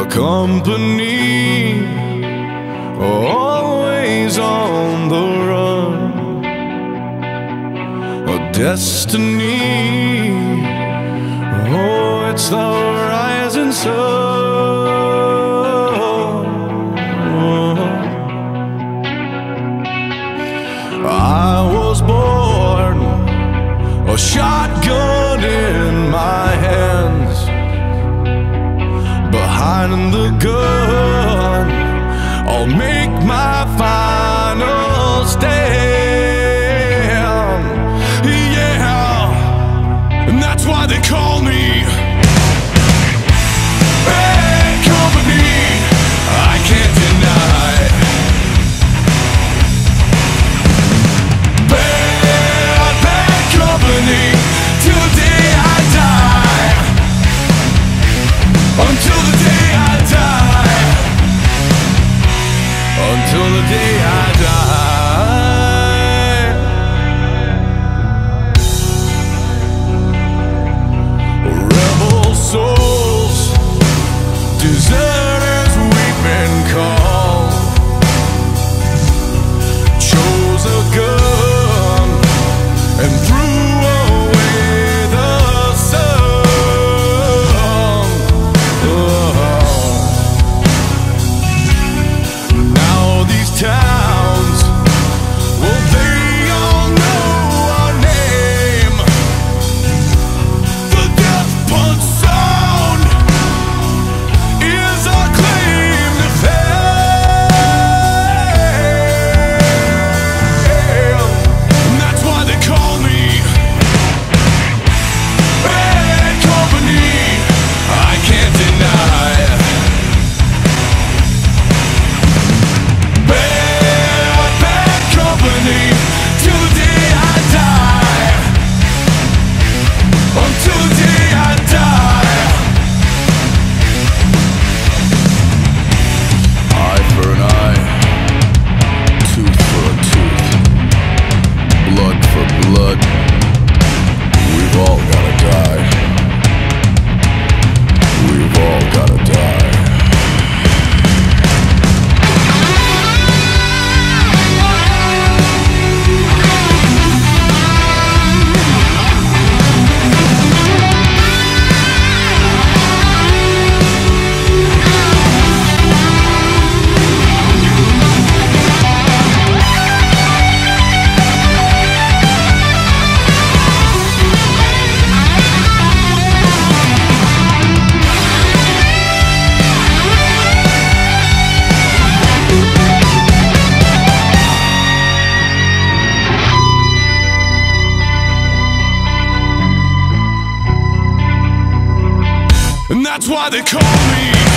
company, always on the run. A destiny, oh, it's the rising sun. I was born, a shotgun in my hands, behind the gun, I'll make my final stand. Yeah, and that's why they call me bad company. I can't deny bad company till the day I die. Until the day I die. Until the day I die. Rebel souls, deserters we've been called. Chose a gun and threw away the sun. Now these towns, well, they all know our name. The death punch sound is our claim to fame. And that's why they call me bad company. I can't deny bad company till the day I die. Until the day I die. Eye for an eye, tooth for a tooth, blood for blood. We've all gotta die. We've all gotta die. And that's why they call me